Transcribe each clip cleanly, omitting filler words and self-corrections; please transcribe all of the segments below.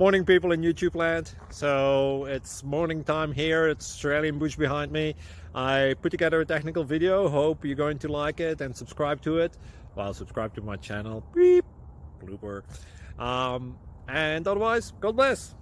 Morning, people in YouTube land. So it's morning time here. It's Australian bush behind me. I put together a technical video. Hope you're going to like it and subscribe to it. Well, subscribe to my channel. Beep. Blooper. And otherwise, God bless.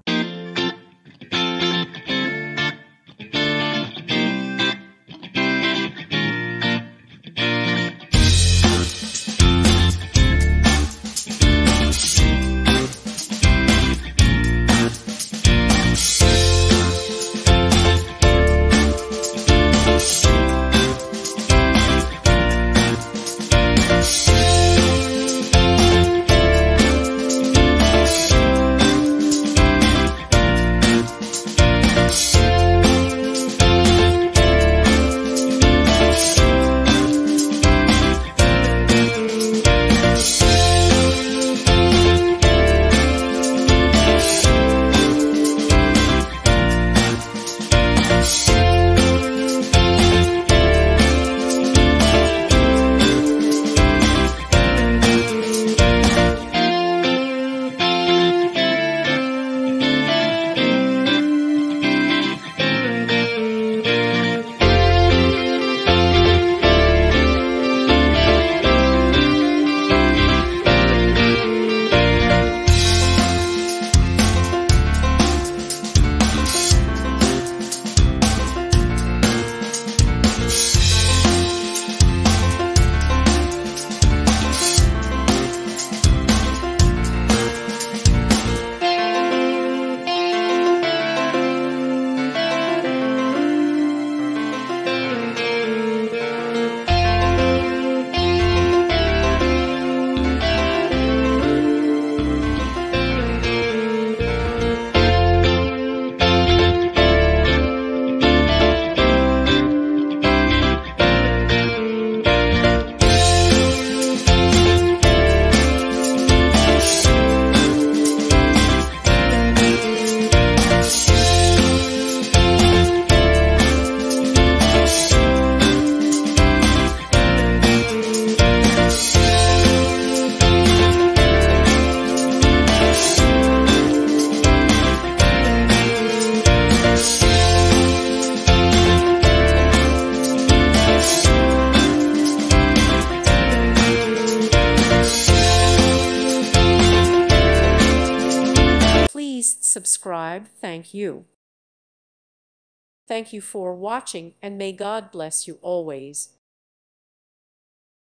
Please subscribe. Thank you. Thank you for watching, and may God bless you always.